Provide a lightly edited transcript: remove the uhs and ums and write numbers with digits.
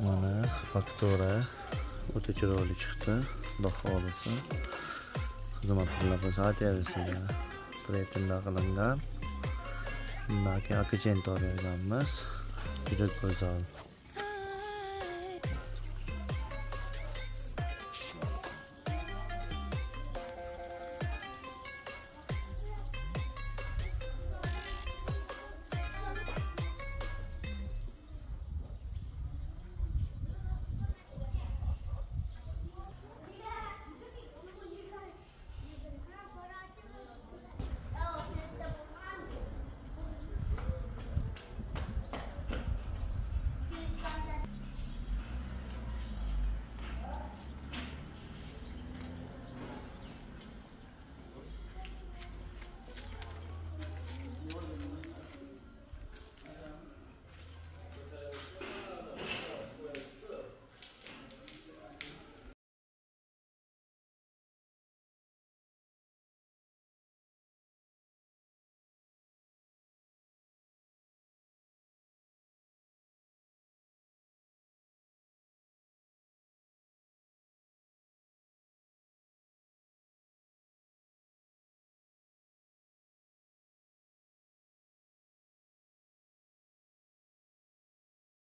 Mana faktura o'ta chiroyli chiqdi. Xudo xolisa. Xizmat qilgan servisida pretinda qilingan. Shundan keyin akchent olganmiz. Juda go'zal.